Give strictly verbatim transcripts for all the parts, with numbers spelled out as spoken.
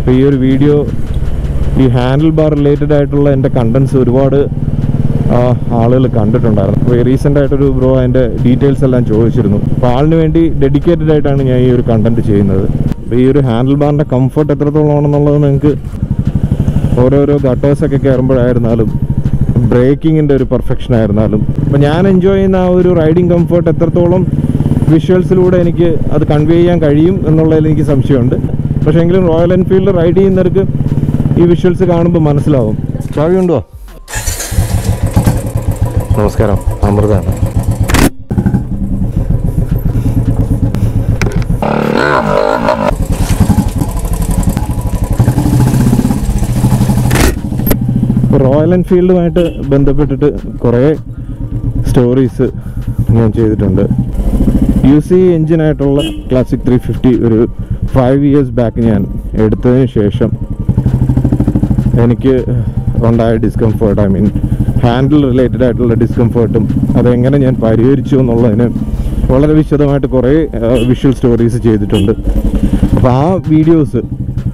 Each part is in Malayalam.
അപ്പോൾ ഈ ഒരു വീഡിയോ ഈ ഹാൻഡിൽ ബാർ റിലേറ്റഡ് ആയിട്ടുള്ള എൻ്റെ കണ്ടൻസ് ഒരുപാട് ആളുകൾ കണ്ടിട്ടുണ്ടായിരുന്നു. അപ്പോൾ റീസെൻ്റ് ആയിട്ടൊരു ബ്രോ അതിൻ്റെ ഡീറ്റെയിൽസ് എല്ലാം ചോദിച്ചിരുന്നു. അപ്പോൾ ആളിന് വേണ്ടി ഡെഡിക്കേറ്റഡ് ആയിട്ടാണ് ഞാൻ ഈ ഒരു കണ്ടൻറ്റ് ചെയ്യുന്നത്. അപ്പോൾ ഈ ഒരു ഹാൻഡിൽ ബാറിൻ്റെ കംഫർട്ട് എത്രത്തോളം ആണെന്നുള്ളത് നിങ്ങൾക്ക് ഓരോരോ ഗട്ടേഴ്സൊക്കെ കയറുമ്പോഴായിരുന്നാലും ബ്രേക്കിങ്ങിൻ്റെ ഒരു പെർഫെക്ഷൻ ആയിരുന്നാലും അപ്പോൾ ഞാൻ എൻജോയ് ചെയ്യുന്ന ആ ഒരു റൈഡിങ് കംഫർട്ട് എത്രത്തോളം വിഷ്വൽസിലൂടെ എനിക്ക് അത് കൺവേ ചെയ്യാൻ കഴിയും എന്നുള്ളതിൽ എനിക്ക് സംശയമുണ്ട്. പക്ഷേ എങ്കിലും റോയൽ എൻഫീൽഡ് റൈഡ് ചെയ്യുന്നവർക്ക് ഈ വിഷ്വൽസ് കാണുമ്പോൾ മനസ്സിലാവും. ചാവി ഉണ്ടോ? നമസ്കാരം, അമൃതാണ്. റോയൽ എൻഫീൽഡുമായിട്ട് ബന്ധപ്പെട്ടിട്ട് കുറേ സ്റ്റോറീസ് ഞാൻ ചെയ്തിട്ടുണ്ട്. യു സി എഞ്ചിനായിട്ടുള്ള ക്ലാസിക് ത്രീ ഫിഫ്റ്റി ഒരു ഫൈവ് ഇയേഴ്സ് ബാക്ക് ഞാൻ എടുത്തതിന് ശേഷം എനിക്ക് ഉണ്ടായ discomfort, I mean handle related ആയിട്ടുള്ള ഡിസ്കംഫേർട്ടും അതെങ്ങനെ ഞാൻ പരിഹരിച്ചു എന്നുള്ളതിന് വളരെ വിശദമായിട്ട് കുറേ വിഷ്വൽ സ്റ്റോറീസ് ചെയ്തിട്ടുണ്ട്. അപ്പോൾ ആ വീഡിയോസ്,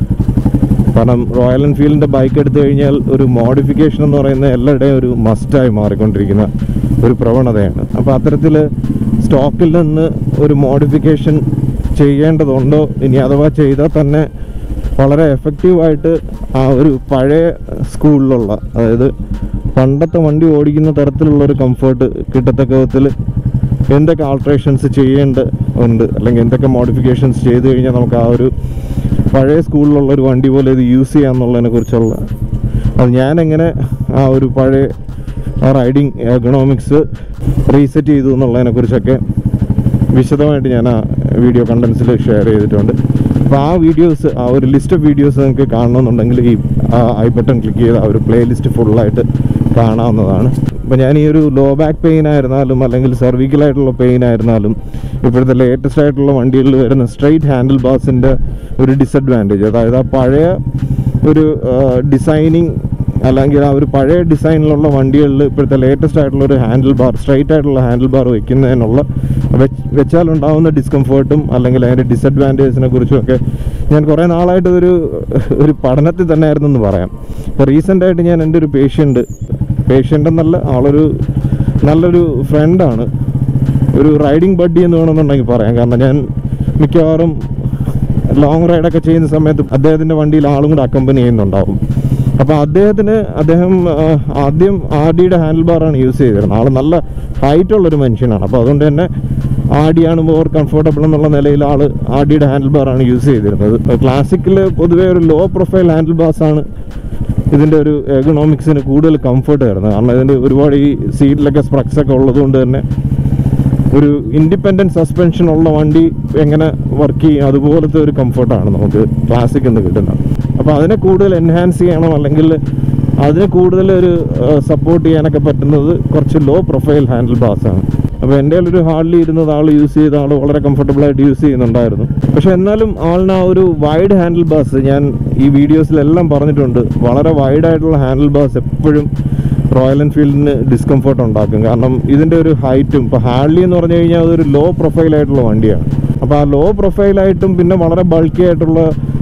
കാരണം റോയൽ എൻഫീൽഡിൻ്റെ ബൈക്ക് എടുത്തു കഴിഞ്ഞാൽ ഒരു മോഡിഫിക്കേഷൻ എന്ന് പറയുന്ന എല്ലാവരുടെയും ഒരു മസ്റ്റായി മാറിക്കൊണ്ടിരിക്കുന്ന ഒരു പ്രവണതയാണ്. അപ്പോൾ അത്തരത്തിൽ സ്റ്റോക്കിൽ നിന്ന് ഒരു മോഡിഫിക്കേഷൻ ചെയ്യേണ്ടതുണ്ടോ, ഇനി അഥവാ ചെയ്താൽ തന്നെ വളരെ എഫക്റ്റീവായിട്ട് ആ ഒരു പഴയ സ്കൂളിലുള്ള, അതായത് പണ്ടത്തെ വണ്ടി ഓടിക്കുന്ന തരത്തിലുള്ളൊരു കംഫർട്ട് കിട്ടത്തക്ക വിധത്തിൽ എന്തൊക്കെ ആൾട്രേഷൻസ് ചെയ്യേണ്ടതുണ്ട്, അല്ലെങ്കിൽ എന്തൊക്കെ മോഡിഫിക്കേഷൻസ് ചെയ്ത് കഴിഞ്ഞാൽ നമുക്ക് ആ ഒരു പഴയ സ്കൂളിലുള്ളൊരു വണ്ടി പോലെ ഇത് യൂസ് ചെയ്യാമെന്നുള്ളതിനെ കുറിച്ചുള്ള, അത് ഞാനെങ്ങനെ ആ ഒരു പഴയ ആ റൈഡിങ് എക്കണോമിക്സ് റീസെറ്റ് ചെയ്തു എന്നുള്ളതിനെക്കുറിച്ചൊക്കെ വിശദമായിട്ട് ഞാൻ ആ വീഡിയോ കണ്ടൻസിൽ ഷെയർ ചെയ്തിട്ടുണ്ട്. അപ്പോൾ ആ വീഡിയോസ്, ആ ഒരു ലിസ്റ്റ് ഓഫ് വീഡിയോസ് നിങ്ങൾക്ക് കാണണമെന്നുണ്ടെങ്കിൽ ഈ ഐ ബട്ടൺ ക്ലിക്ക് ചെയ്ത് ആ ഒരു പ്ലേ ലിസ്റ്റ് ഫുള്ളായിട്ട് കാണാവുന്നതാണ്. അപ്പോൾ ഞാൻ ഈ ഒരു ലോ ബാക്ക് പെയിൻ ആയിരുന്നാലും അല്ലെങ്കിൽ സെർവിക്കലായിട്ടുള്ള പെയിൻ ആയിരുന്നാലും ഇപ്പോഴത്തെ ലേറ്റസ്റ്റ് ആയിട്ടുള്ള വണ്ടികളിൽ വരുന്ന സ്ട്രെയിറ്റ് ഹാൻഡിൽ ബാർസിൻ്റെ ഒരു ഡിസഡ്വാൻറ്റേജ്, അതായത് ആ പഴയ ഒരു ഡിസൈനിങ് അല്ലെങ്കിൽ ആ ഒരു പഴയ ഡിസൈനിലുള്ള വണ്ടികളിൽ ഇപ്പോഴത്തെ ലേറ്റസ്റ്റ് ആയിട്ടുള്ള ഒരു ഹാൻഡിൽ ബാർ, സ്ട്രെയിറ്റ് ആയിട്ടുള്ള ഹാൻഡിൽ ബാർ വയ്ക്കുന്നതിനുള്ള വെച്ചാലുണ്ടാകുന്ന ഡിസ്കംഫേർട്ടും അല്ലെങ്കിൽ അതിൻ്റെ ഡിസഡ്വാൻറ്റേജിനെ കുറിച്ചുമൊക്കെ ഞാൻ കുറേ നാളായിട്ട് ഒരു ഒരു പഠനത്തിൽ തന്നെ ആയിരുന്നു എന്ന് പറയാം. ഇപ്പോൾ റീസെൻ്റായിട്ട് ഞാൻ എൻ്റെ ഒരു പേഷ്യൻ്റ് പേഷ്യൻ്റ് എന്നല്ല, ആളൊരു നല്ലൊരു ഫ്രണ്ടാണ്, ഒരു റൈഡിങ് ബഡ്ഡി എന്ന് വേണമെന്നുണ്ടെങ്കിൽ പറയാം. കാരണം ഞാൻ മിക്കവാറും ലോങ് റൈഡൊക്കെ ചെയ്യുന്ന സമയത്ത് അദ്ദേഹത്തിൻ്റെ വണ്ടിയിൽ ആളും കൂടെ അക്കമ്പനി ചെയ്യുന്നുണ്ടാവും. അപ്പോൾ അദ്ദേഹത്തിന് അദ്ദേഹം ആദ്യം ആർ ഡിയുടെ ഹാൻഡിൽ ബാറാണ് യൂസ് ചെയ്തിരുന്നത്. ആൾ നല്ല ഹൈറ്റുള്ളൊരു മനുഷ്യനാണ്. അപ്പോൾ അതുകൊണ്ട് തന്നെ ആർ ഡി ആണ് മോർ കംഫർട്ടബിൾ എന്നുള്ള നിലയിൽ ആൾ ആർ ഡിയുടെ ഹാൻഡിൽ ബാറാണ് യൂസ് ചെയ്തിരുന്നത്. ക്ലാസിക്കിൽ പൊതുവേ ഒരു ലോ പ്രൊഫൈൽ ഹാൻഡിൽ ബാർസാണ് ഇതിൻ്റെ ഒരു എക്കണോമിക്സിന് കൂടുതൽ കംഫർട്ട് വരുന്നത്. കാരണം ഇതിൻ്റെ ഒരുപാട് ഈ സീറ്റിലൊക്കെ സ്പ്രക്സൊക്കെ ഉള്ളതുകൊണ്ട് തന്നെ ഒരു ഇൻഡിപെൻഡൻറ്റ് സസ്പെൻഷൻ ഉള്ള വണ്ടി എങ്ങനെ വർക്ക് ചെയ്യും അതുപോലത്തെ ഒരു കംഫർട്ടാണ് നമുക്ക് ക്ലാസിക് എന്ന് കിട്ടുന്നത്. അപ്പോൾ അതിനെ കൂടുതൽ എൻഹാൻസ് ചെയ്യണം, അല്ലെങ്കിൽ അതിനെ കൂടുതൽ ഒരു സപ്പോർട്ട് ചെയ്യാനൊക്കെ പറ്റുന്നത് കുറച്ച് ലോ പ്രൊഫൈൽ ഹാൻഡിൽ ബാർസാണ്. അപ്പോൾ എൻ്റെ ഒരു ഹാർഡ്ലി ഇരുന്നത് ആൾ യൂസ് ചെയ്ത ആൾ വളരെ കംഫർട്ടബിളായിട്ട് യൂസ് ചെയ്യുന്നുണ്ടായിരുന്നു. പക്ഷേ എന്നാലും ആളിന് ആ ഒരു വൈഡ് ഹാൻഡിൽ ബാർസ്, ഞാൻ ഈ വീഡിയോസിലെല്ലാം പറഞ്ഞിട്ടുണ്ട്, വളരെ വൈഡായിട്ടുള്ള ഹാൻഡിൽ ബാർസ് എപ്പോഴും റോയൽ എൻഫീൽഡിന് ഡിസ്കംഫർട്ട് ഉണ്ടാക്കും. കാരണം ഇതിൻ്റെ ഒരു ഹൈറ്റും, ഇപ്പോൾ ഹാർഡ്ലി എന്ന് പറഞ്ഞു കഴിഞ്ഞാൽ അതൊരു ലോ പ്രൊഫൈലായിട്ടുള്ള വണ്ടിയാണ്. അപ്പോൾ ആ ലോ പ്രൊഫൈലായിട്ടും പിന്നെ വളരെ ബൾക്കി ആയിട്ടുള്ള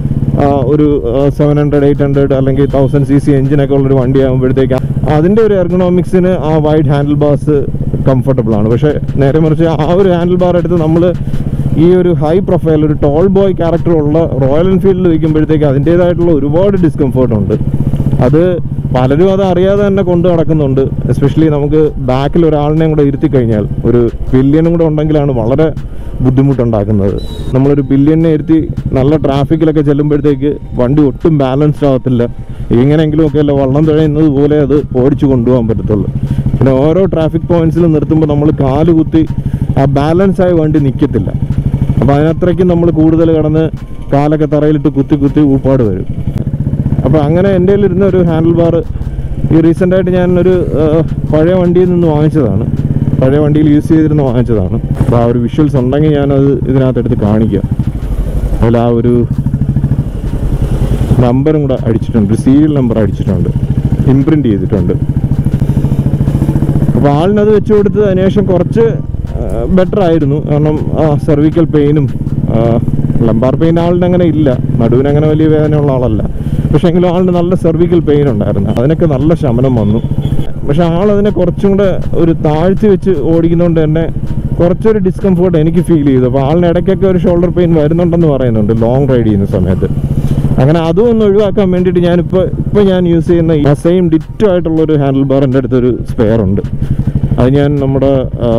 ഒരു സെവൻ ഹൺഡ്രഡ് എയ്റ്റ് ഹൺഡ്രഡ് അല്ലെങ്കിൽ തൗസൻഡ് സി സി എഞ്ചിനൊക്കെ ഉള്ളൊരു വണ്ടി ആകുമ്പോഴത്തേക്ക് അതിൻ്റെ ഒരു എർഗണോമിക്സിന് ആ വൈഡ് ഹാൻഡിൽ ബാർസ് കംഫർട്ടബിളാണ്. പക്ഷേ നേരെ മറിച്ച് ആ ഒരു ഹാൻഡിൽ ബാർ എടുത്ത് നമ്മൾ ഈ ഒരു ഹൈ പ്രൊഫൈൽ, ഒരു ടോൾ ബോയ് ക്യാരക്ടറുള്ള റോയൽ എൻഫീൽഡിൽ വയ്ക്കുമ്പോഴത്തേക്ക് അതിൻ്റേതായിട്ടുള്ള ഒരുപാട് ഡിസ്കംഫർട്ടുണ്ട്. അത് പലരും അത് അറിയാതെ തന്നെ കൊണ്ട് നടക്കുന്നുണ്ട്. എസ്പെഷ്യലി നമുക്ക് ബാക്കിൽ ഒരാളിനെയും കൂടെ ഇരുത്തി കഴിഞ്ഞാൽ, ഒരു പില്യനും കൂടെ ഉണ്ടെങ്കിലാണ് വളരെ ബുദ്ധിമുട്ടുണ്ടാക്കുന്നത്. നമ്മളൊരു പില്യനെ ഇരുത്തി നല്ല ട്രാഫിക്കിലൊക്കെ ചെല്ലുമ്പോഴത്തേക്ക് വണ്ടി ഒട്ടും ബാലൻസ്ഡ് ആകത്തില്ല. എങ്ങനെയെങ്കിലുമൊക്കെ അല്ല വള്ളം തുഴയുന്നത് പോലെ അത് ഓടിച്ചു കൊണ്ടുപോകാൻ പറ്റത്തുള്ളൂ. പിന്നെ ഓരോ ട്രാഫിക് പോയിന്റ്സിലും നിർത്തുമ്പോൾ നമ്മൾ കാല് കുത്തി ആ ബാലൻസായ വണ്ടി നിൽക്കത്തില്ല. അപ്പോൾ അതിനത്രയ്ക്കും നമ്മൾ കൂടുതൽ കിടന്ന് കാലൊക്കെ തറയിലിട്ട് കുത്തി കുത്തി ഊപ്പാട് വരും. അപ്പോൾ അങ്ങനെ എൻ്റെ കയ്യിലിരുന്ന ഒരു ഹാൻഡിൽ ബാർ ഈ റീസെൻ്റായിട്ട് ഞാനൊരു പഴയ വണ്ടിയിൽ നിന്ന് വാങ്ങിച്ചതാണ്, പഴയ വണ്ടിയിൽ യൂസ് ചെയ്തിരുന്ന് വാങ്ങിച്ചതാണ്. അപ്പോൾ ആ ഒരു വിഷ്വൽസ് ഉണ്ടെങ്കിൽ ഞാനത് ഇതിനകത്തെടുത്ത് കാണിക്കാം. അതിൽ ആ ഒരു നമ്പറും കൂടെ അടിച്ചിട്ടുണ്ട്, ഒരു സീരിയൽ നമ്പർ അടിച്ചിട്ടുണ്ട്, ഇംപ്രിൻ്റ് ചെയ്തിട്ടുണ്ട്. അപ്പോൾ ആളിനത് വെച്ച് കൊടുത്ത് അതിനുശേഷം കുറച്ച് ബെറ്റർ ആയിരുന്നു. കാരണം ആ സെർവിക്കൽ പെയിനും ലംബാർ പെയിൻ ആളിന് അങ്ങനെ ഇല്ല, നടുവിന് അങ്ങനെ വലിയ വേദനയുള്ള ആളല്ല. പക്ഷേ എങ്കിലും ആളിന് നല്ല സെർവിക്കൽ പെയിൻ ഉണ്ടായിരുന്നു, അതിനൊക്കെ നല്ല ശമനം വന്നു. പക്ഷെ ആളതിനെ കുറച്ചും കൂടെ ഒരു താഴ്ത്തി വെച്ച് ഓടിക്കുന്നതുകൊണ്ട് തന്നെ കുറച്ചൊരു ഡിസ്കംഫോർട്ട് എനിക്ക് ഫീൽ ചെയ്തു. അപ്പോൾ ആളിന് ഇടയ്ക്കൊക്കെ ഒരു ഷോൾഡർ പെയിൻ വരുന്നുണ്ടെന്ന് പറയുന്നുണ്ട് ലോങ് റൈഡ് ചെയ്യുന്ന സമയത്ത്. അങ്ങനെ അതും ഒന്ന് ഒഴിവാക്കാൻ വേണ്ടിയിട്ട് ഞാനിപ്പോൾ ഇപ്പോൾ ഞാൻ യൂസ് ചെയ്യുന്ന ഈ സെയിം ഡിറ്റോ ആയിട്ടുള്ളൊരു ഹാൻഡിൽ ബാർ എൻ്റെ അടുത്തൊരു സ്പെയർ ഉണ്ട്. അത് ഞാൻ നമ്മുടെ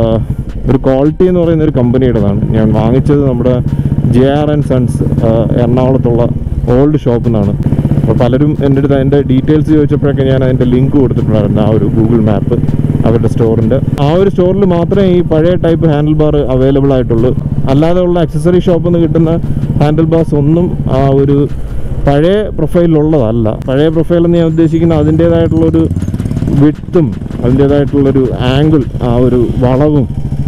ഒരു ക്വാളിറ്റി എന്ന് പറയുന്ന ഒരു കമ്പനിയുടേതാണ്. ഞാൻ വാങ്ങിച്ചത് നമ്മുടെ ജെ ആർ ആൻഡ് സൺസ് എറണാകുളത്തുള്ള ഓൾഡ് ഷോപ്പിൽ നിന്നാണ്. അപ്പോൾ പലരും എൻ്റെ അടുത്ത് അതിൻ്റെ ഡീറ്റെയിൽസ് ചോദിച്ചപ്പോഴൊക്കെ ഞാൻ അതിൻ്റെ ലിങ്ക് കൊടുത്തിട്ടുണ്ടായിരുന്നു, ആ ഒരു ഗൂഗിൾ മാപ്പ് അവരുടെ സ്റ്റോറിൻ്റെ. ആ ഒരു സ്റ്റോറിൽ മാത്രമേ ഈ പഴയ ടൈപ്പ് ഹാൻഡിൽ ബാർ അവൈലബിൾ ആയിട്ടുള്ളൂ. അല്ലാതെ ഉള്ള അക്സസറി ഷോപ്പിൽ നിന്ന് കിട്ടുന്ന ഹാൻഡിൽ ബാർസ് ഒന്നും ആ ഒരു പഴയ പ്രൊഫൈലിലുള്ളതല്ല. പഴയ പ്രൊഫൈൽ എന്ന് ഞാൻ ഉദ്ദേശിക്കുന്നത് അതിൻ്റേതായിട്ടുള്ളൊരു വിഡ്ത്തും അതിൻ്റേതായിട്ടുള്ളൊരു ആംഗിൾ, ആ ഒരു വളവും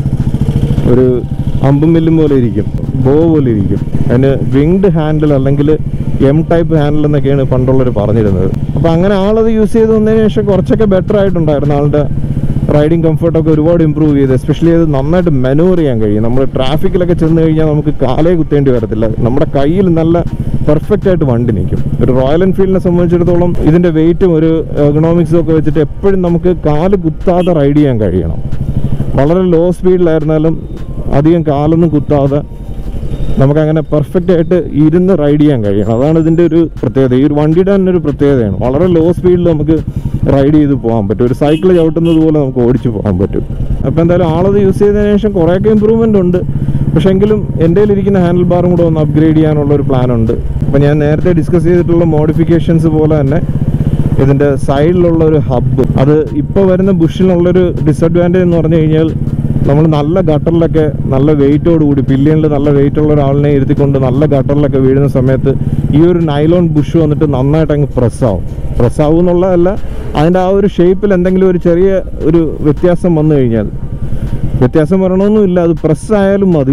ഒരു അമ്പും മില്ലും പോലെ ഇരിക്കും, ബോ പോലെ ഇരിക്കും. അതിന് വിങ്ഡ് ഹാൻഡിൽ അല്ലെങ്കിൽ എം ടൈപ്പ് ഹാൻഡിൽ എന്നൊക്കെയാണ് പണ്ടുള്ളവർ പറഞ്ഞിരുന്നത്. അപ്പോൾ അങ്ങനെ ആളത് യൂസ് ചെയ്ത് വന്നതിന് ശേഷം കുറച്ചൊക്കെ ബെറ്റർ ആയിട്ടുണ്ടായിരുന്നു. ആളുടെ റൈഡിങ് കംഫർട്ടൊക്കെ ഒരുപാട് ഇമ്പ്രൂവ് ചെയ്ത്, എസ്പെഷ്യലി അത് നന്നായിട്ട് മെനൂവർ ചെയ്യാൻ കഴിയും. നമ്മൾ ട്രാഫിക്കിലൊക്കെ ചെന്ന് കഴിഞ്ഞാൽ നമുക്ക് കാലേ കുത്തേണ്ടി വരത്തില്ല, നമ്മുടെ കയ്യിൽ നല്ല പെർഫെക്റ്റ് ആയിട്ട് വണ്ടി നിൽക്കും. ഒരു റോയൽ എൻഫീൽഡിനെ സംബന്ധിച്ചിടത്തോളം ഇതിൻ്റെ വെയിറ്റും ഒരു എർഗണോമിക്സും ഒക്കെ വെച്ചിട്ട് എപ്പോഴും നമുക്ക് കാല് കുത്താതെ റൈഡ് ചെയ്യാൻ കഴിയണം. വളരെ ലോ സ്പീഡിലായിരുന്നാലും അധികം കാലൊന്നും കുത്താതെ നമുക്കങ്ങനെ പെർഫെക്റ്റ് ആയിട്ട് ഇരുന്ന് റൈഡ് ചെയ്യാൻ കഴിയണം. അതാണ് ഇതിൻ്റെ ഒരു പ്രത്യേകത. ഈ ഒരു വണ്ടിയുടെ തന്നെ ഒരു പ്രത്യേകതയാണ്. വളരെ ലോ സ്പീഡിൽ നമുക്ക് റൈഡ് ചെയ്ത് പോകാൻ പറ്റും. ഒരു സൈക്കിൾ ചവിട്ടുന്നത് പോലെ നമുക്ക് ഓടിച്ച് പോകാൻ പറ്റും. അപ്പോൾ എന്തായാലും ആളത് യൂസ് ചെയ്തതിന് ശേഷം കുറേയൊക്കെ ഇമ്പ്രൂവ്മെൻ്റ് ഉണ്ട്. പക്ഷേ എങ്കിലും എൻ്റെ കയ്യിലിരിക്കുന്ന ഹാൻഡിൽ ബാറും കൂടെ ഒന്ന് അപ്ഗ്രേഡ് ചെയ്യാനുള്ളൊരു പ്ലാനുണ്ട്. അപ്പോൾ ഞാൻ നേരത്തെ ഡിസ്കസ് ചെയ്തിട്ടുള്ള മോഡിഫിക്കേഷൻസ് പോലെ തന്നെ ഇതിൻ്റെ സൈഡിലുള്ള ഒരു ഹബ്ബ്, അത് ഇപ്പോൾ വരുന്ന ബുഷിനുള്ളൊരു ഡിസഡ്വാൻറ്റേജ് എന്ന് പറഞ്ഞു കഴിഞ്ഞാൽ നമ്മൾ നല്ല ഗട്ടറിലൊക്കെ നല്ല വെയിറ്റോടുകൂടി പില്ലിയനിൽ നല്ല വെയിറ്റുള്ള ഒരാളിനെ ഇരുത്തിക്കൊണ്ട് നല്ല ഗട്ടറിലൊക്കെ വീഴുന്ന സമയത്ത് ഈ ഒരു നൈലോൺ ബുഷ് വന്നിട്ട് നന്നായിട്ട് അങ്ങ് പ്രസ്സാവും. പ്രസ്സാവും എന്നുള്ളതല്ല, അതിൻ്റെ ആ ഒരു ഷേപ്പിൽ എന്തെങ്കിലും ഒരു ചെറിയ ഒരു വ്യത്യാസം വന്നു കഴിഞ്ഞാൽ, വ്യത്യാസം വരണമെന്നുമില്ല, അത് പ്രസ്സായാലും മതി,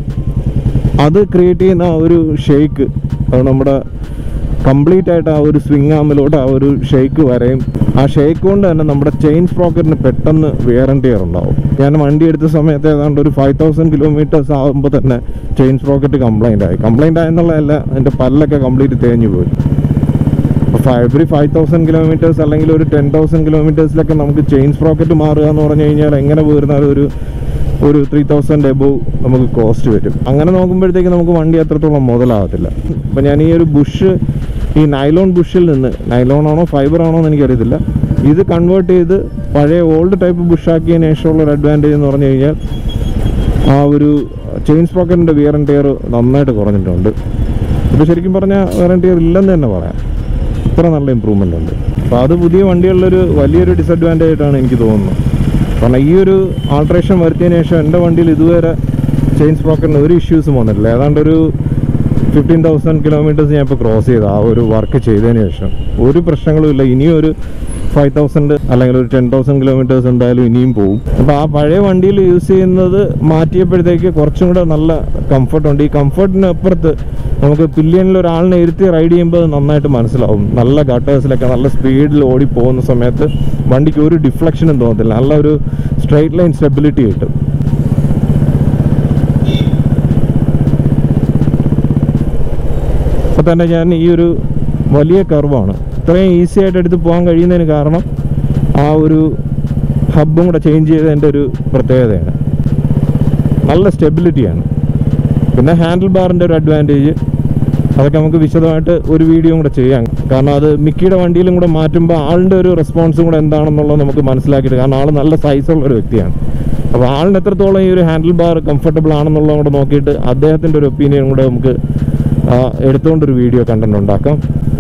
അത് ക്രിയേറ്റ് ചെയ്യുന്ന ആ ഒരു ഷേക്ക്, അത് നമ്മുടെ കംപ്ലീറ്റ് ആയിട്ട് ആ ഒരു സ്വിങ് ആമിലോട്ട് ആ ഒരു ഷേക്ക് വരെയും ആ ഷേക്ക് കൊണ്ട് തന്നെ നമ്മുടെ ചെയിൻ സ്പ്രോക്കറ്റിന് പെട്ടെന്ന് വെയർ ആൻഡ് ടിയർ ഉണ്ടാവും. ഞാൻ വണ്ടി എടുത്ത സമയത്ത് ഏതാണ്ട് ഒരു ഫൈവ് തൗസൻഡ് കിലോമീറ്റേഴ്സ് ആകുമ്പോൾ തന്നെ ചെയിൻ സ്പ്രോക്കറ്റ് കംപ്ലൈൻ്റ് ആയി. കംപ്ലൈൻ്റ് ആയെന്നുള്ളതല്ല, അതിൻ്റെ പല്ലൊക്കെ കംപ്ലീറ്റ് തേഞ്ഞു പോയി. അപ്പോൾ എവറി ഫൈവ് തൗസൻഡ് കിലോമീറ്റേഴ്സ് അല്ലെങ്കിൽ ഒരു ടെൻ തൗസൻഡ് കിലോമീറ്റേഴ്സിലൊക്കെ നമുക്ക് ചെയിൻ സ്പ്രോക്കറ്റ് മാറുക എന്ന് പറഞ്ഞു കഴിഞ്ഞാൽ എങ്ങനെ പോയിരുന്നാലും ഒരു ഒരു ത്രീ തൗസൻഡ് എബോവ് നമുക്ക് കോസ്റ്റ് വരും. അങ്ങനെ നോക്കുമ്പോഴത്തേക്ക് നമുക്ക് വണ്ടി അത്രത്തോളം മുതലാകത്തില്ല. അപ്പോൾ ഞാൻ ഈ ഒരു ബുഷ്, ഈ നൈലോൺ ബുഷിൽ നിന്ന്, നൈലോൺ ആണോ ഫൈബർ ആണോ എന്ന് എനിക്കറിയത്തില്ല, ഇത് കൺവേർട്ട് ചെയ്ത് പഴയ ഓൾഡ് ടൈപ്പ് ബുഷാക്കിയതിന് ശേഷമുള്ള ഒരു അഡ്വാൻറ്റേജ് എന്ന് പറഞ്ഞു കഴിഞ്ഞാൽ ആ ഒരു ചെയിൻ സ്പ്രോക്കറ്റിൻ്റെ വിയർ ആൻഡ് ടിയർ നന്നായിട്ട് കുറഞ്ഞിട്ടുണ്ട്. ഇപ്പോൾ ശരിക്കും പറഞ്ഞാൽ വിയർ ആൻഡ് ടിയർ ഇല്ലെന്ന് തന്നെ പറയാം, ഇത്ര നല്ല ഇമ്പ്രൂവ്മെൻ്റ് ഉണ്ട്. അപ്പോൾ അത് പുതിയ വണ്ടികളിലൊരു വലിയൊരു ഡിസഡ്വാൻറ്റേജ് ആയിട്ടാണ് എനിക്ക് തോന്നുന്നത്. കാരണം ഈ ഒരു ആൾട്രേഷൻ വരുത്തിയതിന് ശേഷം എൻ്റെ വണ്ടിയിൽ ഇതുവരെ ചെയിൻ സ്പ്രോക്കറ്റിന് ഒരു ഇഷ്യൂസും വന്നിട്ടില്ല. ഏതാണ്ട് ഒരു ഫിഫ്റ്റീൻ തൗസൻഡ് കിലോമീറ്റേഴ്സ് ഞാൻ ഇപ്പോൾ ക്രോസ് ചെയ്ത് ആ ഒരു വർക്ക് ചെയ്തതിന് ശേഷം ഒരു പ്രശ്നങ്ങളും ഇല്ല. ഇനിയും ഒരു ഫൈവ് തൗസൻഡ് അല്ലെങ്കിൽ ഒരു ടെൻ തൗസൻഡ് കിലോമീറ്റേഴ്സ് എന്തായാലും ഇനിയും പോകും. അപ്പോൾ ആ പഴയ വണ്ടിയിൽ യൂസ് ചെയ്യുന്നത് മാറ്റിയപ്പോഴത്തേക്ക് കുറച്ചും കൂടെ നല്ല കംഫർട്ടുണ്ട്. ഈ കംഫർട്ടിന് അപ്പുറത്ത് നമുക്ക് പില്ലിയനിൽ ഒരാളിനെ ഇരുത്തി റൈഡ് ചെയ്യുമ്പോൾ അത് നന്നായിട്ട് മനസ്സിലാവും. നല്ല ഗട്ടേഴ്സിലൊക്കെ നല്ല സ്പീഡിൽ ഓടി പോകുന്ന സമയത്ത് വണ്ടിക്ക് ഒരു ഡിഫ്ലക്ഷനും തോന്നത്തില്ല, നല്ല ഒരു സ്ട്രെയിറ്റ് ലൈൻ സ്റ്റെബിലിറ്റി കിട്ടും. അപ്പോൾ തന്നെ ഞാൻ ഈ ഒരു വലിയ കർവാണ് ഇത്രയും ഈസി ആയിട്ട് എടുത്ത് പോകാൻ കഴിയുന്നതിന് കാരണം ആ ഒരു ഹബ്ബും കൂടെ ചേഞ്ച് ചെയ്തതിൻ്റെ ഒരു പ്രത്യേകതയാണ്. നല്ല സ്റ്റെബിലിറ്റിയാണ്. പിന്നെ ഹാൻഡിൽ ബാറിൻ്റെ ഒരു അഡ്വാൻറ്റേജ്, അതൊക്കെ നമുക്ക് വിശദമായിട്ട് ഒരു വീഡിയോ കൂടെ ചെയ്യാം. കാരണം അത് മിക്കിയുടെ വണ്ടിയിലും കൂടെ മാറ്റുമ്പോൾ ആളിൻ്റെ ഒരു റെസ്പോൺസും കൂടെ എന്താണെന്നുള്ളത് നമുക്ക് മനസ്സിലാക്കിയിട്ട്, കാരണം ആൾ നല്ല സൈസുള്ള ഒരു വ്യക്തിയാണ്. അപ്പോൾ ആളിന് എത്രത്തോളം ഈ ഒരു ഹാൻഡിൽ ബാർ കംഫർട്ടബിൾ ആണെന്നുള്ളതും കൂടെ നോക്കിയിട്ട് അദ്ദേഹത്തിൻ്റെ ഒരു ഒപ്പീനിയൻ കൂടെ നമുക്ക് എടുത്തുകൊണ്ടൊരു വീഡിയോ കണ്ടന്റ് ഉണ്ടാക്കാം.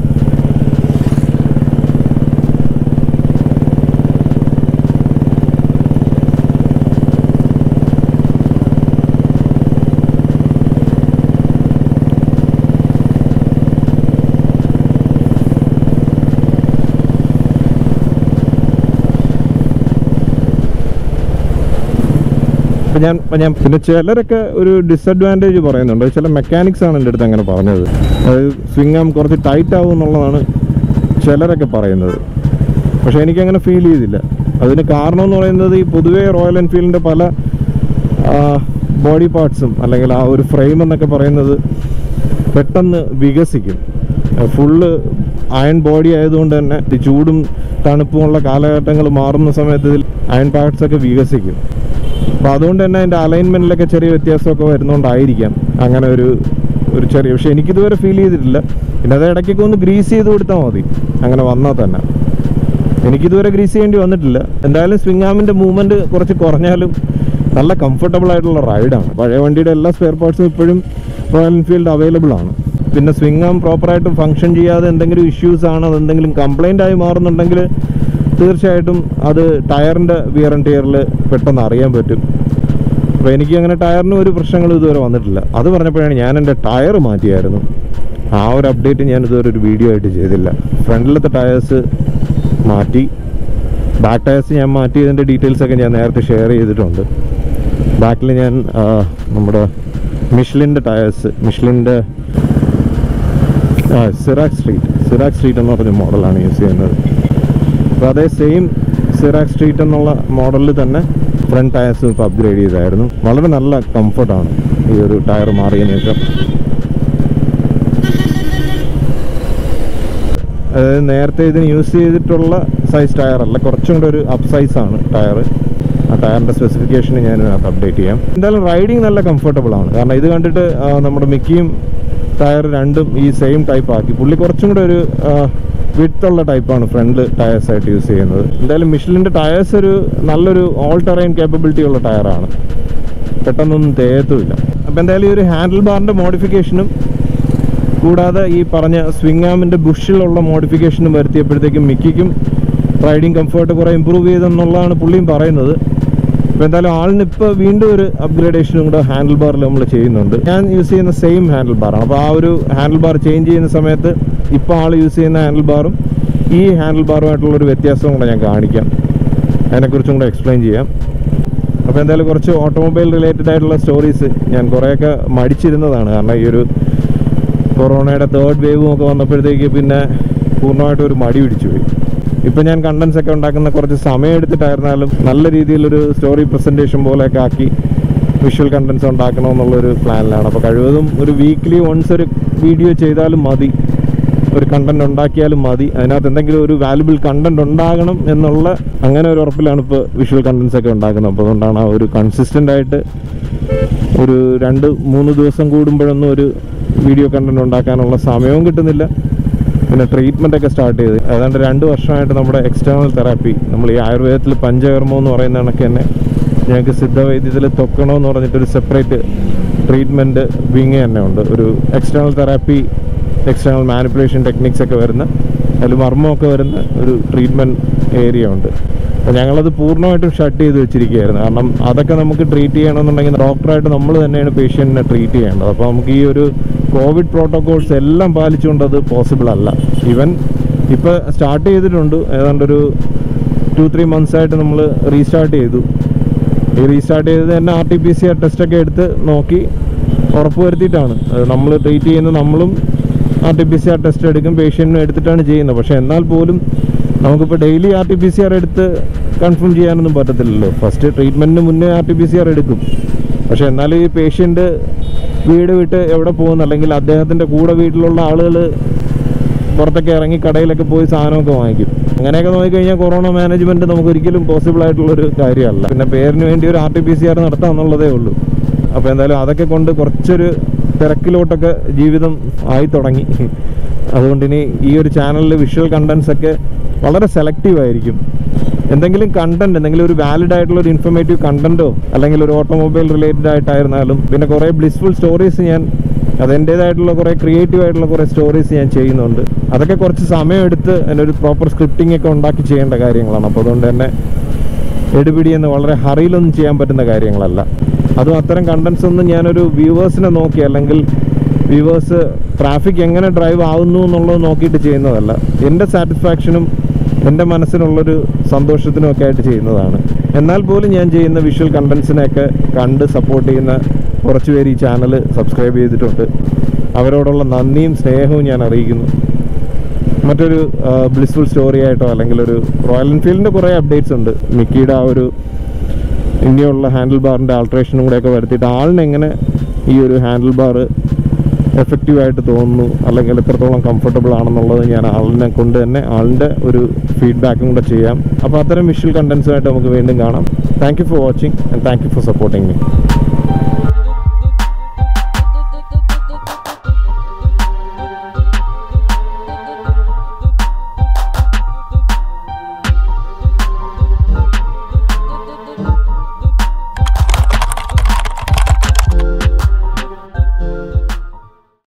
അപ്പം ഞാൻ ഞാൻ പിന്നെ ചിലരൊക്കെ ഒരു ഡിസഡ്വാൻറ്റേജ് പറയുന്നുണ്ട്. ചില മെക്കാനിക്സ് ആണ് എൻ്റെ അടുത്ത് അങ്ങനെ പറഞ്ഞത്. അതായത് സ്വിങ് ആം കുറച്ച് ടൈറ്റ് ആവും എന്നുള്ളതാണ് ചിലരൊക്കെ പറയുന്നത്. പക്ഷേ എനിക്കങ്ങനെ ഫീൽ ചെയ്തില്ല. അതിന് കാരണം എന്ന് പറയുന്നത് ഈ പൊതുവേ റോയൽ എൻഫീൽഡിൻ്റെ പല ബോഡി പാർട്സും അല്ലെങ്കിൽ ആ ഒരു ഫ്രെയിം എന്നൊക്കെ പറയുന്നത് പെട്ടെന്ന് വികസിക്കും. ഫുള്ള് അയൺ ബോഡി ആയതുകൊണ്ട് തന്നെ ഈ ചൂടും തണുപ്പുമുള്ള കാലഘട്ടങ്ങൾ മാറുന്ന സമയത്ത് ഇതിൽ അയൺ പാർട്സ് ഒക്കെ വികസിക്കും. അപ്പോൾ അതുകൊണ്ട് തന്നെ അതിൻ്റെ അലൈൻമെൻറ്റിലൊക്കെ ചെറിയ വ്യത്യാസമൊക്കെ വരുന്നതുകൊണ്ടായിരിക്കാം അങ്ങനെ ഒരു ഒരു ചെറിയ, പക്ഷേ എനിക്കിതുവരെ ഫീൽ ചെയ്തിട്ടില്ല. പിന്നെ അത് ഇടയ്ക്കൊക്കെ ഒന്ന് ഗ്രീസ് ചെയ്ത് കൊടുത്താൽ മതി അങ്ങനെ വന്നാൽ തന്നെ. എനിക്കിതുവരെ ഗ്രീസ് ചെയ്യേണ്ടി വന്നിട്ടില്ല. എന്തായാലും സ്വിംഗ് ആമിൻ്റെ മൂവ്മെൻറ്റ് കുറച്ച് കുറഞ്ഞാലും നല്ല കംഫർട്ടബിൾ ആയിട്ടുള്ള റൈഡാണ്. പഴയ വണ്ടിയുടെ എല്ലാ സ്പെയർ പാർട്സും ഇപ്പോഴും റോയൽ എൻഫീൽഡ് അവൈലബിൾ ആണ്. പിന്നെ സ്വിംഗ് ആം പ്രോപ്പറായിട്ട് ഫങ്ഷൻ ചെയ്യാതെ എന്തെങ്കിലും ഇഷ്യൂസ് ആണ്, അതെന്തെങ്കിലും കംപ്ലൈൻ്റ് ആയി മാറുന്നുണ്ടെങ്കിൽ തീർച്ചയായിട്ടും അത് ടയറിൻ്റെ വിയർ ആൻഡ് ടിയറിൽ പെട്ടെന്ന് അറിയാൻ പറ്റും. അപ്പോൾ എനിക്ക് അങ്ങനെ ടയറിന് ഒരു പ്രശ്നങ്ങളും ഇതുവരെ വന്നിട്ടില്ല. അത് പറഞ്ഞപ്പോഴാണ് ഞാൻ എൻ്റെ ടയർ മാറ്റിയായിരുന്നു. ആ ഒരു അപ്ഡേറ്റ് ഞാൻ ഇതുവരെ ഒരു വീഡിയോ ആയിട്ട് ചെയ്തില്ല. ഫ്രണ്ടിലത്തെ ടയേഴ്സ് മാറ്റി, ബാക്ക് ടയേഴ്സ് ഞാൻ മാറ്റിയതിൻ്റെ ഡീറ്റെയിൽസൊക്കെ ഞാൻ നേരത്തെ ഷെയർ ചെയ്തിട്ടുണ്ട്. ബാക്കിൽ ഞാൻ നമ്മുടെ മിഷ്ലിൻ്റെ ടയേഴ്സ്, മിഷ്ലിൻ്റെ സിറാക് സ്ട്രീറ്റ് സിറാക് സ്ട്രീറ്റ് എന്ന് പറഞ്ഞ മോഡലാണ് യൂസ് ചെയ്യുന്നത്. അപ്പോൾ അതേ സെയിം സിറാക് സ്ട്രീറ്റ് എന്നുള്ള മോഡലിൽ തന്നെ ഫ്രണ്ട് ടയേഴ്സ് ഇപ്പോൾ അപ്ഗ്രേഡ് ചെയ്തായിരുന്നു. വളരെ നല്ല കംഫർട്ടാണ് ഈ ഒരു ടയർ മാറിയതിന് ശേഷം. അതായത് നേരത്തെ ഇതിന് യൂസ് ചെയ്തിട്ടുള്ള സൈസ് ടയറല്ല, കുറച്ചും കൂടെ ഒരു അപ്പ് സൈസാണ് ടയർ. ആ ടയറിൻ്റെ സ്പെസിഫിക്കേഷൻ ഞാൻ ഇതിനകത്ത് അപ്ഡേറ്റ് ചെയ്യാം. എന്തായാലും റൈഡിങ് നല്ല കംഫർട്ടബിൾ ആണ്. കാരണം ഇത് കണ്ടിട്ട് നമ്മുടെ മിക്കിയും ടയർ രണ്ടും ഈ സെയിം ടൈപ്പ് ആക്കി. പുള്ളി കുറച്ചും കൂടെ ഒരു വിഡ്ത്തുള്ള ടൈപ്പാണ് ഫ്രണ്ട് ടയേഴ്സായിട്ട് യൂസ് ചെയ്യുന്നത്. എന്തായാലും മിഷ്ലിൻ്റെ ടയേഴ്സ് ഒരു നല്ലൊരു ഓൾ ടെറൈൻ കേപ്പബിലിറ്റി ഉള്ള ടയറാണ്, പെട്ടെന്നൊന്നും തേയത്തുമില്ല. അപ്പോൾ എന്തായാലും ഈ ഒരു ഹാൻഡിൽ ബാറിൻ്റെ മോഡിഫിക്കേഷനും കൂടാതെ ഈ പറഞ്ഞ സ്വിംഗ് ആമിൻ്റെ ബുഷിലുള്ള മോഡിഫിക്കേഷനും വരുത്തിയപ്പോഴത്തേക്കും മിക്കിക്കും റൈഡിങ് കംഫർട്ട് കുറേ ഇമ്പ്രൂവ് ചെയ്തെന്നുള്ളതാണ് പുള്ളിയും പറയുന്നത്. അപ്പോൾ എന്തായാലും ആളിന് ഇപ്പോൾ വീണ്ടും ഒരു അപ്ഗ്രേഡേഷനും കൂടെ ഹാൻഡിൽ ബാറിൽ നമ്മൾ ചെയ്യുന്നുണ്ട്. ഞാൻ യൂസ് ചെയ്യുന്ന സെയിം ഹാൻഡിൽ ബാറാണ്. അപ്പോൾ ആ ഒരു ഹാൻഡിൽ ബാർ ചേഞ്ച് ചെയ്യുന്ന സമയത്ത് ഇപ്പോൾ ആൾ യൂസ് ചെയ്യുന്ന ഹാൻഡിൽ ബാറും ഈ ഹാൻഡിൽ ബാറുമായിട്ടുള്ളൊരു വ്യത്യാസവും കൂടെ ഞാൻ കാണിക്കാം, അതിനെക്കുറിച്ചും കൂടെ എക്സ്പ്ലെയിൻ ചെയ്യാം. അപ്പോൾ എന്തായാലും കുറച്ച് ഓട്ടോമൊബൈൽ റിലേറ്റഡ് ആയിട്ടുള്ള സ്റ്റോറീസ് ഞാൻ കുറേയൊക്കെ മടിച്ചിരുന്നതാണ്. കാരണം ഈ ഒരു കൊറോണയുടെ തേർഡ് വേവും ഒക്കെ വന്നപ്പോഴത്തേക്ക് പിന്നെ പൂർണ്ണമായിട്ടും ഒരു മടി പിടിച്ചു പോയി. ഇപ്പം ഞാൻ കണ്ടൻസ് ഒക്കെ ഉണ്ടാക്കുന്ന കുറച്ച് സമയം എടുത്തിട്ടായിരുന്നാലും നല്ല രീതിയിലൊരു സ്റ്റോറി പ്രസൻറ്റേഷൻ പോലെയൊക്കെ ആക്കി വിഷ്വൽ കണ്ടൻസ് ഉണ്ടാക്കണമെന്നുള്ളൊരു പ്ലാനിലാണ്. അപ്പോൾ കഴിവതും ഒരു വീക്ക്ലി വൺസ് ഒരു വീഡിയോ ചെയ്താലും മതി, ഒരു കണ്ടൻറ് ഉണ്ടാക്കിയാലും മതി. അതിനകത്ത് എന്തെങ്കിലും ഒരു വാല്യുബിൾ കണ്ടൻറ് ഉണ്ടാകണം എന്നുള്ള അങ്ങനെ ഒരു ഉറപ്പിലാണ് ഇപ്പോൾ വിഷ്വൽ കണ്ടൻസ് ഒക്കെ ഉണ്ടാക്കുന്നത്. അപ്പോൾ അതുകൊണ്ടാണ് ആ ഒരു കൺസിസ്റ്റൻ്റ് ആയിട്ട് ഒരു രണ്ട് മൂന്ന് ദിവസം കൂടുമ്പോഴൊന്നും ഒരു വീഡിയോ കണ്ടൻറ് ഉണ്ടാക്കാനുള്ള സമയവും കിട്ടുന്നില്ല. പിന്നെ ട്രീറ്റ്മെൻ്റ് ഒക്കെ സ്റ്റാർട്ട് ചെയ്ത് ഏതാണ്ട് രണ്ട് വർഷമായിട്ട് നമ്മുടെ എക്സ്റ്റേണൽ തെറാപ്പി, നമ്മൾ ഈ ആയുർവേദത്തിൽ പഞ്ചകർമ്മം എന്ന് പറയുന്ന കണക്ക് തന്നെ ഞങ്ങൾക്ക് സിദ്ധവൈദ്യത്തിൽ തൊക്കണമെന്ന് പറഞ്ഞിട്ടൊരു സെപ്പറേറ്റ് ട്രീറ്റ്മെൻറ്റ് വിങ് തന്നെ ഉണ്ട്. ഒരു external therapy, external manipulation techniques ഒക്കെ വരുന്ന, അതിൽ മർമ്മമൊക്കെ വരുന്ന ഒരു ട്രീറ്റ്മെൻറ്റ് ഏരിയ ഉണ്ട്. അപ്പോൾ ഞങ്ങളത് പൂർണ്ണമായിട്ടും ഷട്ട് ചെയ്ത് വെച്ചിരിക്കുകയായിരുന്നു. കാരണം അതൊക്കെ നമുക്ക് ട്രീറ്റ് ചെയ്യണമെന്നുണ്ടെങ്കിൽ ഡോക്ടറായിട്ട് നമ്മൾ തന്നെയാണ് പേഷ്യൻറ്റിനെ ട്രീറ്റ് ചെയ്യേണ്ടത്. അപ്പോൾ നമുക്ക് ഈ ഒരു കോവിഡ് പ്രോട്ടോകോൾസ് എല്ലാം പാലിച്ചുകൊണ്ട് അത് പോസിബിൾ അല്ല. ഈവൻ ഇപ്പോൾ സ്റ്റാർട്ട് ചെയ്തിട്ടുണ്ട്, ഏതാണ്ടൊരു ടു ത്രീ മന്ത്സ് ആയിട്ട് നമ്മൾ റീസ്റ്റാർട്ട് ചെയ്തു. ഈ റീസ്റ്റാർട്ട് ചെയ്തത് തന്നെ R T P C R ടെസ്റ്റൊക്കെ എടുത്ത് നോക്കി ഉറപ്പ് വരുത്തിയിട്ടാണ്. നമ്മൾ ട്രീറ്റ് ചെയ്യുന്ന നമ്മളും R T P C R test എടുക്കും, പേഷ്യൻറ്റിനും എടുത്തിട്ടാണ് ചെയ്യുന്നത്. പക്ഷേ എന്നാൽ പോലും നമുക്കിപ്പോൾ daily R T P C R എടുത്ത് കൺഫേം ചെയ്യാനൊന്നും പറ്റത്തില്ലല്ലോ. ഫസ്റ്റ് ട്രീറ്റ്മെൻറ്റിന് മുന്നേ R T P C R എടുക്കും. പക്ഷേ എന്നാലും ഈ പേഷ്യൻ്റ് വീട് വിട്ട് എവിടെ പോകുന്നു, അല്ലെങ്കിൽ അദ്ദേഹത്തിൻ്റെ കൂടെ വീട്ടിലുള്ള ആളുകൾ പുറത്തൊക്കെ ഇറങ്ങി കടയിലൊക്കെ പോയി സാധനമൊക്കെ വാങ്ങിക്കും. അങ്ങനെയൊക്കെ നോക്കിക്കഴിഞ്ഞാൽ കൊറോണ മാനേജ്മെൻറ്റ് നമുക്ക് ഒരിക്കലും പോസിബിൾ ആയിട്ടുള്ളൊരു കാര്യമല്ല. പിന്നെ പേരിന് വേണ്ടി ഒരു R T P C R നടത്താമെന്നുള്ളതേ ഉള്ളൂ. അപ്പോൾ എന്തായാലും അതൊക്കെ കൊണ്ട് കുറച്ചൊരു തിരക്കിലോട്ടൊക്കെ ജീവിതം ആയി തുടങ്ങി. അതുകൊണ്ട് ഇനി ഈ ഒരു ചാനലിൽ വിഷ്വൽ കണ്ടൻസ് ഒക്കെ വളരെ സെലക്റ്റീവ് ആയിരിക്കും. എന്തെങ്കിലും കണ്ടന്റ്, എന്തെങ്കിലും ഒരു വാലിഡ് ആയിട്ടുള്ള ഒരു ഇൻഫോർമേറ്റീവ് കണ്ടന്റോ അല്ലെങ്കിൽ ഒരു ഓട്ടോമൊബൈൽ റിലേറ്റഡ് ആയിട്ടായിരുന്നാലും, പിന്നെ കുറേ ബ്ലിസ്ഫുൾ സ്റ്റോറീസ് ഞാൻ അതെൻ്റേതായിട്ടുള്ള കുറേ ക്രിയേറ്റീവ് ആയിട്ടുള്ള കുറേ സ്റ്റോറീസ് ഞാൻ ചെയ്യുന്നുണ്ട്. അതൊക്കെ കുറച്ച് സമയമെടുത്ത് അതിനൊരു പ്രോപ്പർ സ്ക്രിപ്റ്റിംഗ് ഒക്കെ ഉണ്ടാക്കി ചെയ്യേണ്ട കാര്യങ്ങളാണ്. അപ്പോൾ അതുകൊണ്ട് തന്നെ എടുപിടിയെന്ന് വളരെ ഹറിയിലൊന്നും ചെയ്യാൻ പറ്റുന്ന കാര്യങ്ങളല്ല. അതും അത്തരം കണ്ടൻസ് ഒന്നും ഞാനൊരു വ്യൂവേഴ്സിനെ നോക്കി, അല്ലെങ്കിൽ വ്യൂവേഴ്സ് ട്രാഫിക് എങ്ങനെ ഡ്രൈവ് ആവുന്നു എന്നുള്ളത് നോക്കിയിട്ട് ചെയ്യുന്നതല്ല. എൻ്റെ സാറ്റിസ്ഫാക്ഷനും എൻ്റെ മനസ്സിനുള്ളൊരു സന്തോഷത്തിനും ഒക്കെ ആയിട്ട് ചെയ്യുന്നതാണ്. എന്നാൽ പോലും ഞാൻ ചെയ്യുന്ന വിഷ്വൽ കണ്ടൻസിനെയൊക്കെ കണ്ട് സപ്പോർട്ട് ചെയ്യുന്ന കുറച്ച് പേര് ഈ ചാനൽ സബ്സ്ക്രൈബ് ചെയ്തിട്ടുണ്ട്. അവരോടുള്ള നന്ദിയും സ്നേഹവും ഞാൻ അറിയിക്കുന്നു. മറ്റൊരു ബ്ലിസ്ഫുൾ സ്റ്റോറി ആയിട്ടോ അല്ലെങ്കിൽ ഒരു റോയൽ എൻഫീൽഡിൻ്റെ കുറേ അപ്ഡേറ്റ്സ് ഉണ്ട്. മിക്കിയുടെ ആ ഒരു ഇനിയുള്ള ഹാൻഡിൽ ബാറിൻ്റെ ആൾട്രേഷനും കൂടെയൊക്കെ വരുത്തിയിട്ട് ആളിനെങ്ങനെ ഈ ഒരു ഹാൻഡിൽ ബാർ എഫക്റ്റീവായിട്ട് തോന്നുന്നു അല്ലെങ്കിൽ എത്രത്തോളം കംഫർട്ടബിൾ ആണെന്നുള്ളത് ഞാൻ ആളിനെ കൊണ്ട് തന്നെ ആളിൻ്റെ ഒരു ഫീഡ്ബാക്കും കൂടെ ചെയ്യാം. അപ്പോൾ അത്തരം വിഷ്വൽ കണ്ടൻസുമായിട്ട് നമുക്ക് വീണ്ടും കാണാം. Thank you for watching and thank you for supporting me.